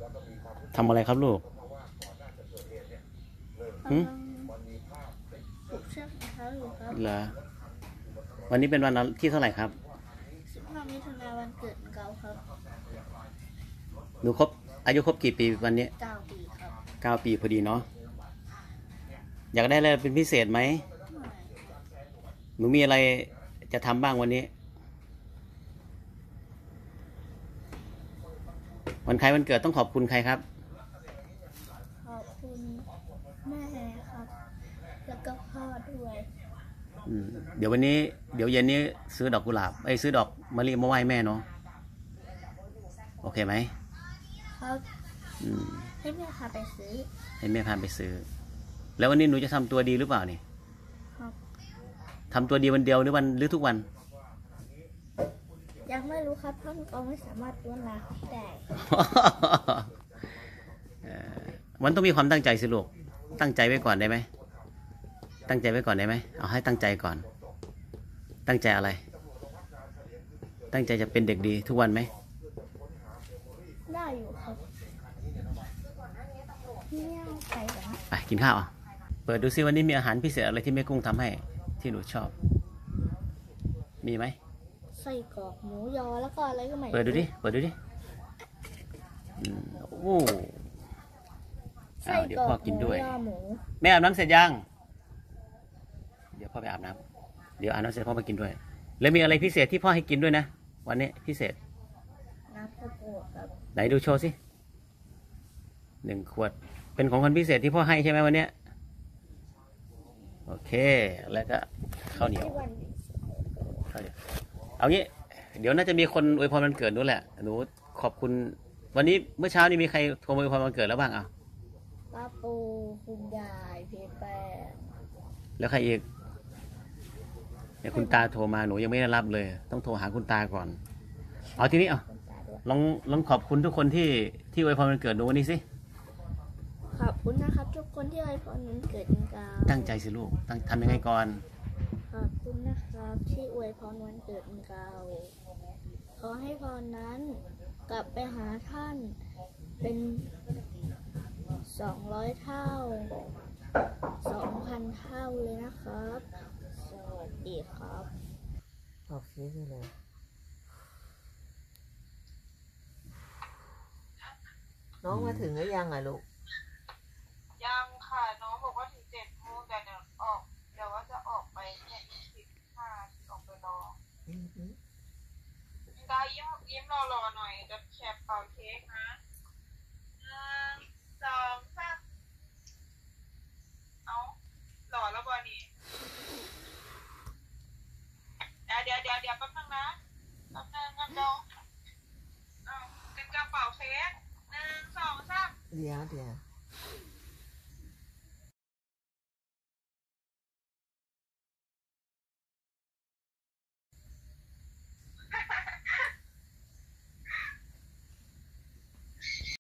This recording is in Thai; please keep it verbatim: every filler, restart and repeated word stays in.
ทำอะไรครับลูกหืมผูกเชือกของเขาอยู่ครับเหรอวันนี้เป็นวันที่เท่าไหร่ครับสิบห้ามิถุนายนวันเกิดเก่าครับหนูครบอายุครบกี่ปีวันนี้เก้าปีครับเก้าปีพอดีเนาะอยากได้อะไรเป็นพิเศษไหมหนูมีอะไรจะทำบ้างวันนี้วันใครวันเกิดต้องขอบคุณใครครับขอบคุณแม่ครับแล้วก็พ่อด้วยเดี๋ยววันนี้เดี๋ยวเย็นนี้ซื้อดอกกุหลาบไอ้ซื้อดอกมะลิมาไหว้แม่เนาะโอเคไหมครับให้แม่พาไปซื้อให้แม่พาไปซื้อแล้ววันนี้หนูจะทำตัวดีหรือเปล่านี่ครับทำตัวดีวันเดียวหรือวันหรือทุกวันยังไม่รู้ครับเพราะเราไม่สามารถล้วนลาได้มันต้องมีความตั้งใจสิลูกตั้งใจไว้ก่อนได้ไหมตั้งใจไว้ก่อนได้ไหมเอาให้ตั้งใจก่อนตั้งใจอะไรตั้งใจจะเป็นเด็กดีทุกวันไหมได้อยู่ครับเนี่ยไปกันไปกินข้าวอ่ะเปิดดูซิวันนี้มีอาหารพิเศษอะไรที่แม่กุ้งทำให้ที่หนูชอบมีไหมไส้กรอกหมูยอแล้วก็อะไรก็ไม่เปิดดูดิเปิดดูดิโอ้เดี๋ยวพ่อกินด้วยแม่อาบน้ำเสร็จยังเดี๋ยวพ่อไปอาบน้ำเดี๋ยวอาบน้ำเสร็จพ่อไปกินด้วยแล้วมีอะไรพิเศษที่พ่อให้กินด้วยนะวันนี้พิเศษน้ำข้าวโพดครับไหนดูโชว์สิหนึ่งขวดเป็นของคนพิเศษที่พ่อให้ใช่ไหมวันนี้โอเคแล้วก็ข้าวเหนียวข้าวเหนียวเอางี้เดี๋ยวน่าจะมีคนอวยพรวันเกิดนู้นแหละหนูขอบคุณวันนี้เมื่อเช้านี้มีใครโทรมาอวยพรวันเกิดแล้วบ้างอ่ะป้าปูคุณยายพี่แป้งแล้วใครอีกเนี่ยคุณตาโทรมาหนูยังไม่ได้รับเลยต้องโทรหาคุณตาก่อนเอาทีนี้อ่ะลองลองขอบคุณทุกคนที่ที่อวยพรวันเกิดหนูวันนี้สิขอบคุณนะครับทุกคนที่อวยพรวันเกิดกันตั้งใจสิลูกตั้งทำยังไงก่อนขอบคุณนะครับที่อวยพรวันเกิดเก่าขอให้พรนั้นกลับไปหาท่านเป็นสองร้อยเท่าสองพันเท่าเลยนะครับสวัสดีครับขอบคุณเลยน้องมาถึงหรือยังอ่ะลูกยังค่ะน้องบอกว่าถึงเจ็ดโมงแต่เดี๋ยวออกเดี๋ยวว่าจะออกไปเนี่ยอีกสิบห้าออกไปรอได้ยิ้มยิ้มรอรอหน่อยจะแชร์เป่าเค้กนะหนึ่งสองสามเอาหล่อแล้วบอนี่เดี๋ยวเดี๋ยวเดี๋ยวเดี๋ยวแป๊บนึงนะแป๊บนึงกันดองเอาเป็นกระเป๋าเค้กหนึ่งสองสามเดี๋ยวเดี๋ยว